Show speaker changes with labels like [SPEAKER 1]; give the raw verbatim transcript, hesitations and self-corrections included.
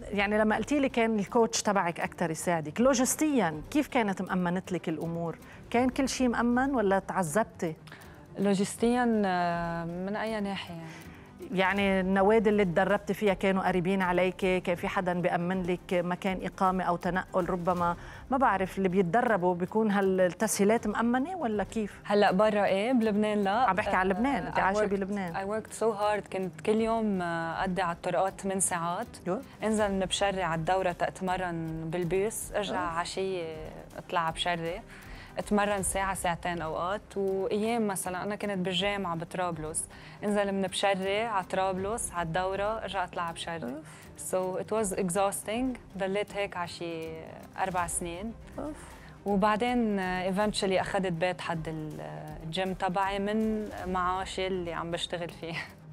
[SPEAKER 1] يعني لما قلتي لي كان الكوتش تبعك اكثر يساعدك، لوجستيا كيف كانت مأمنت لك الامور؟ كان كل شيء مأمن ولا تعذبتي؟
[SPEAKER 2] لوجستيا من اي ناحيه يعني؟
[SPEAKER 1] يعني النوادي اللي تدربتي فيها كانوا قريبين عليك؟ كان في حدا بيأمن لك مكان إقامة أو تنقل؟ ربما ما بعرف اللي بيتدربوا بيكون هالتسهيلات مأمنة ولا كيف؟
[SPEAKER 2] هلا برا ايه، بلبنان لا.
[SPEAKER 1] عم بحكي على لبنان، انت عايشة بلبنان.
[SPEAKER 2] I worked so hard، كنت كل يوم أقضي على الطرقات ثمان ساعات، انزل من بشري على الدورة تأتمرن بالبيس، ارجع عشية اطلع بشري اتمرن ساعة ساعتين اوقات. وايام مثلا انا كنت بالجامعة بطرابلس، انزل من بشري على طرابلس على الدورة ارجع اطلع بشري. so it was exhausting. ضليت هيك على شي اربع سنين. أوف. وبعدين eventually اخذت بيت حد الجيم تبعي من معاشي اللي عم بشتغل فيه.